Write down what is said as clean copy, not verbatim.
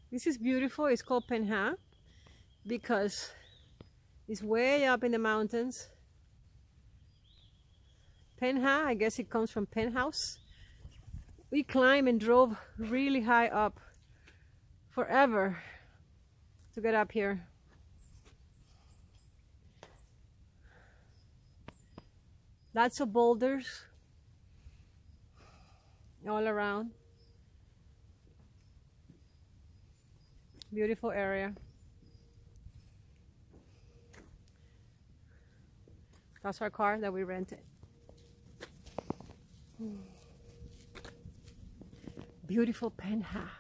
This is beautiful. It's called Penha because it's way up in the mountains. Penha, I guess it comes from penthouse. We climbed and drove really high up forever to get up here. Lots of boulders all around. Beautiful area. That's our car that we rented. Beautiful Penha.